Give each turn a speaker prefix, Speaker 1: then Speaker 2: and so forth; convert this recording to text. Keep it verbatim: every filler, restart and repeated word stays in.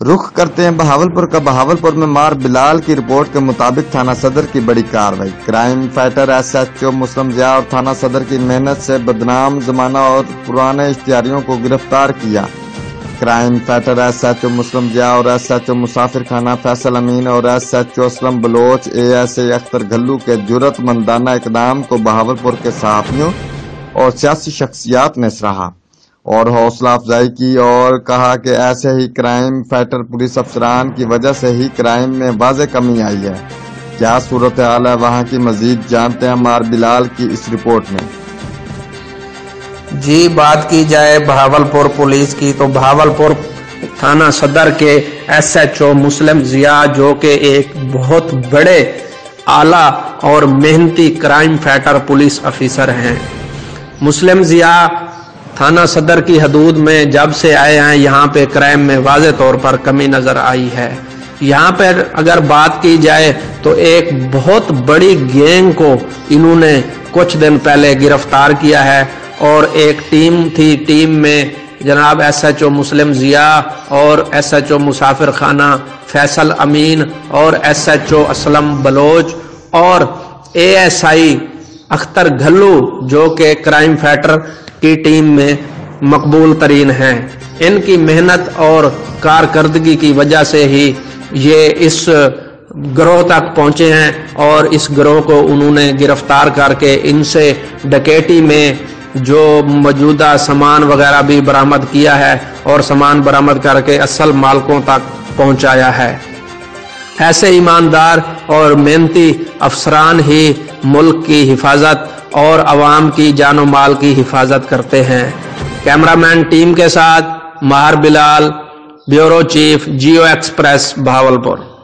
Speaker 1: رخ کرتے ہیں بہاولپور کا۔ بہاولپور میں مار بلال کی رپورٹ کے مطابق تھانہ صدر کی بڑی کارروائی۔ Crime fighter S H O Muslim Zia اور تھانہ صدر کی محنت سے بدنام زمانہ اور پرانے اشتہاریوں کو گرفتار کیا۔ Crime fighter S H O Muslim Zia اور S H O Musafir Khana Faisal Amin اور S H O Aslam Baloch A S A Akhtar Ghallu کے جرأت مندانہ اقدام کو بہاولپور کے صحافیوں اور سیاسی شخصیات نے سراہا اور حوصلہ افزائی کی اور کہا کہ ایسے ہی کرائم فائٹر پولیس افسران کی وجہ سے ہی کرائم میں واضح کمی آئی ہے۔ کیا صورتحال ہے وہاں کی، مزید جانتے ہیں مار بلال کی اس رپورٹ میں۔
Speaker 2: جی بات کی جائے بہاولپور پولیس کی تو بہاولپور تھانہ صدر کے S H O Muslim Zia جو کہ ایک بہت بڑے اعلیٰ اور محنتی کرائم فائٹر پولیس افیسر ہیں۔ مسلم ضیاء تھانہ صدر کی حدود میں جب سے آئے ہیں یہاں پہ کرائم میں واضح طور پر کمی نظر آئی ہے۔ یہاں پر اگر بات کی جائے تو ایک بہت بڑی گینگ کو انہوں نے کچھ دن پہلے گرفتار کیا ہے اور ایک ٹیم تھی، ٹیم میں جناب S H O Muslim Zia اور S H O Musafir Khana Faisal Amin اور S H O Aslam Baloch اور اے ایس آئی اختر گھلو جو کہ کرائم فائٹر کی ٹیم میں مقبول ترین ہیں۔ ان کی محنت اور کارکردگی کی وجہ سے ہی یہ اس گروہ تک پہنچے ہیں اور اس گروہ کو انہوں نے گرفتار کر کے ان سے ڈکیٹی میں جو موجودہ سامان وغیرہ بھی برآمد کیا ہے اور سامان برآمد کر کے اصل مالکوں تک پہنچایا ہے۔ ایسے ایماندار اور محنتی افسران ہی ملک کی حفاظت اور عوام کی جان و مال کی حفاظت کرتے ہیں۔ کیمرامین ٹیم کے ساتھ مار Bilal, bureau chief, Geo Express, Bahawalpur.